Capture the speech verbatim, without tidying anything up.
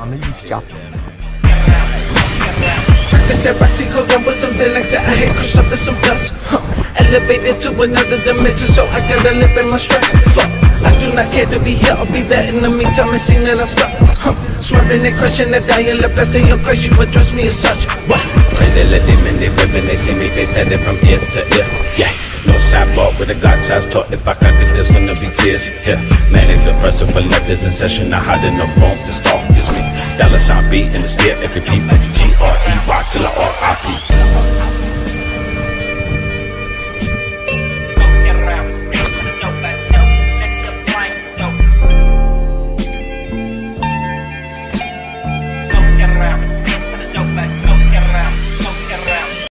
mamy liścia. Seratico down with some Xanax that I hit crushed up in some dust. Huh. Elevated to another dimension, so I gotta live in my strength. Fuck, I do not care to be here, I'll be there in the meantime and seeing that I'm stuck. Huh. Swerving and crushing that dying, the best in your crush, you address me as such. What? When they let them in, they ribbon, they see me face tatted from ear to ear. Yeah, no sidewalk with a God-sized talk. If I conquer this, gonna be tears. Yeah, manic depressive for levels in session. I hide in the room, the stalk is me. Dollar sign B in the stare at the beat with the G R E Y till I R I P.